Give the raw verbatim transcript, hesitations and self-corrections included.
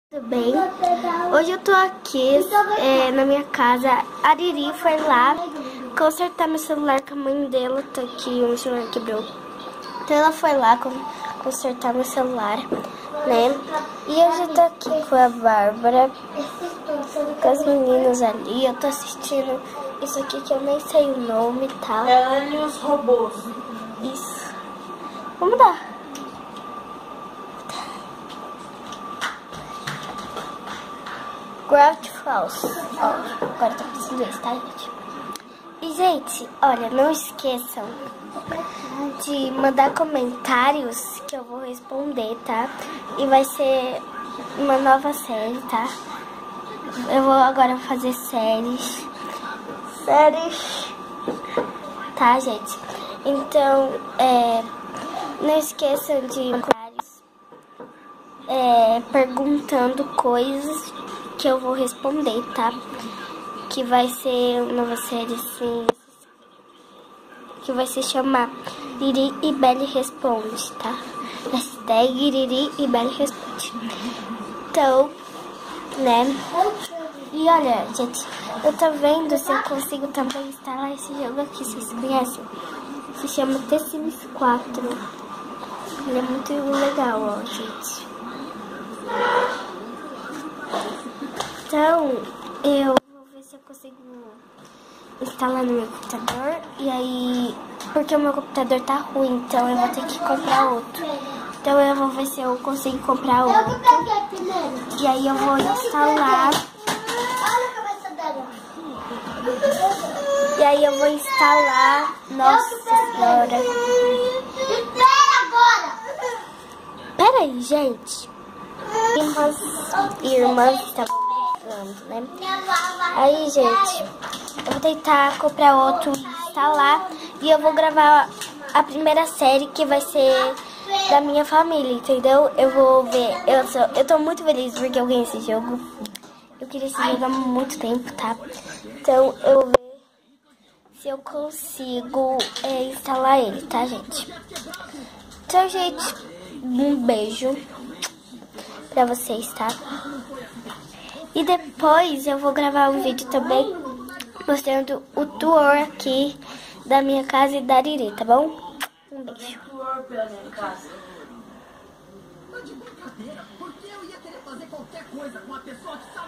Tudo bem? Hoje eu tô aqui é, na minha casa. A Riri foi lá consertar meu celular com a mãe dela. Tô aqui, o celular quebrou. Então ela foi lá com, consertar meu celular, né? E hoje eu tô aqui com a Bárbara, com as meninas ali. Eu tô assistindo isso aqui que eu nem sei o nome e tal. Ela e os robôs. Isso. Vamos dar. Gravity Falls. Ó, agora tô precisando isso, tá, gente? E, gente, olha, não esqueçam de mandar comentários que eu vou responder, tá? E vai ser uma nova série, tá? Eu vou agora fazer séries. Séries. Tá, gente? Então, é, não esqueçam de comentários é, perguntando coisas que eu vou responder, tá? Que vai ser uma nova série assim, que vai se chamar Riri e Belly Responde, tá? Hashtag Riri e Belly Responde. Então, né? E olha, gente, eu tô vendo se eu consigo também instalar esse jogo aqui, vocês conhecem? Se chama The Sims quatro. Ele é muito legal, ó, gente. Então, eu vou ver se eu consigo instalar no meu computador. E aí, porque o meu computador tá ruim, então eu vou ter que comprar outro. Então eu vou ver se eu consigo comprar outro. E aí eu vou instalar. E aí eu vou instalar. Nossa senhora. Pera aí, gente. Irmãs, irmãs estavam brigando, né? Aí, gente, eu vou tentar comprar outro e instalar. E eu vou gravar a primeira série, que vai ser da minha família, entendeu? Eu vou ver. Eu, sou, eu tô muito feliz porque eu ganhei esse jogo. Eu queria esse jogo há muito tempo, tá? Então eu vou ver se eu consigo é, instalar ele, tá, gente? Então, gente, um beijo pra vocês, tá? E depois eu vou gravar um vídeo também mostrando o tour aqui da minha casa e da Riri, tá bom? Um beijo. Tour pela minha casa. Mas de brincadeira, porque eu ia querer fazer qualquer coisa com a pessoa que